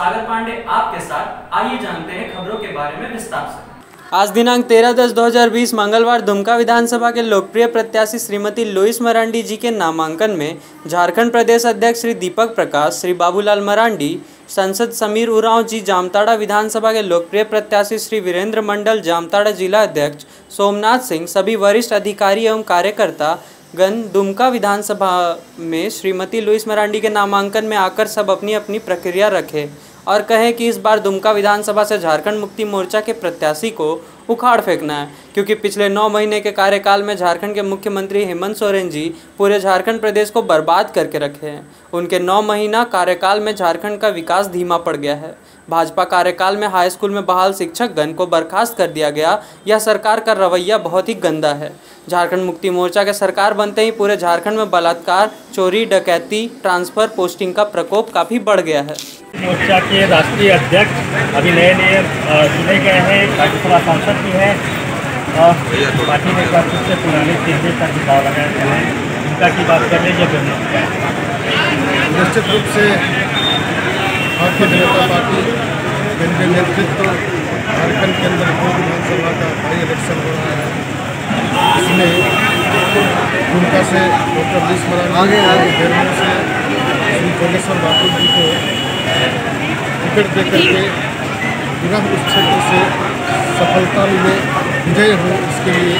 सागर पांडे आपके साथ। आइए जानते हैं खबरों के बारे में विस्तार से। आज दिनांक 13/10/2020 मंगलवार दुमका विधानसभा के लोकप्रिय प्रत्याशी श्रीमती लुईस मरांडी जी के नामांकन में झारखंड प्रदेश अध्यक्ष श्री दीपक प्रकाश, श्री बाबूलाल मरांडी, सांसद समीर उरांव जी, जामताड़ा विधानसभा के लोकप्रिय प्रत्याशी श्री वीरेंद्र मंडल, जामताड़ा जिला अध्यक्ष सोमनाथ सिंह, सभी वरिष्ठ अधिकारी एवं कार्यकर्ता गण दुमका विधानसभा में श्रीमती लुईस मरांडी के नामांकन में आकर सब अपनी अपनी प्रक्रिया रखें और कहें कि इस बार दुमका विधानसभा से झारखंड मुक्ति मोर्चा के प्रत्याशी को उखाड़ फेंकना है, क्योंकि पिछले 9 महीने के कार्यकाल में झारखंड के मुख्यमंत्री हेमंत सोरेन जी पूरे झारखंड प्रदेश को बर्बाद करके रखे हैं। उनके 9 महीना कार्यकाल में झारखंड का विकास धीमा पड़ गया है। भाजपा कार्यकाल में हाई स्कूल में बहाल शिक्षक गण को बर्खास्त कर दिया गया। यह सरकार का रवैया बहुत ही गंदा है। झारखंड मुक्ति मोर्चा के सरकार बनते ही पूरे झारखंड में बलात्कार, चोरी, डकैती, ट्रांसफर, पोस्टिंग का प्रकोप काफ़ी बढ़ गया है। मोर्चा के राष्ट्रीय अध्यक्ष अभी नए चुने गए हैं, राज्यसभा सांसद भी हैं और पार्टी ने सबसे पुराने चेहरे का झुकाव लगाए हैं। उनका की बात कर रहे हैं। निश्चित रूप से भारतीय जनता पार्टी केंद्रीय नेतृत्व झारखंड के अंदर विधानसभा का बाई इलेक्शन हो रहा है। इसमें दुमका से डॉक्टर लुईस मरांडी, बेरमो से श्री जोगेश्वर बाबू जी को टिकट दे करके पुनः उस क्षेत्र से सफलता मिले, विजय हो, इसके लिए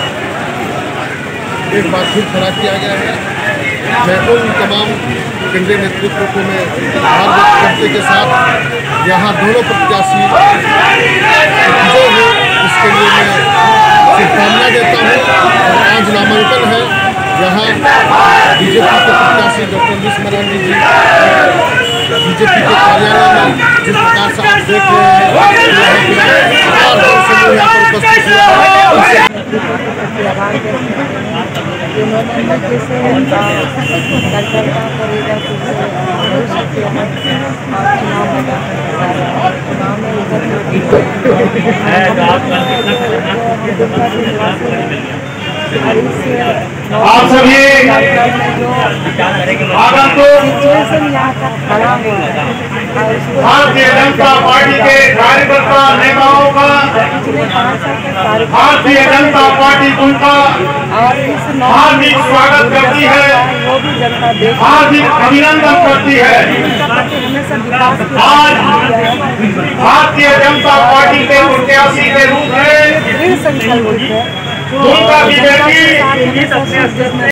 एक बार फिर खड़ा किया गया है। मैं उन तमाम केंद्रीय नेतृत्व को मैं आभार व्यक्त करते के साथ यहाँ दोनों प्रत्याशी विजय हो, इसके लिए मैं शुभकामना देता हूँ। और आज नामांकन है, यहाँ बीजेपी के प्रत्याशी doctor Louis Marandi ji BJP के कार्यालय में जिस प्रकार से आप देख रहे हैं यहाँ पर उपस्थित हुआ आप सभी भारतीय जनता पार्टी के कार्यकर्ता नेताओं का भारतीय जनता पार्टी उनका हार्दिक स्वागत करती है, हार्दिक अभिनंदन करती है। आज भारतीय जनता पार्टी के प्रत्याशी के रूप में दुमका की बेटी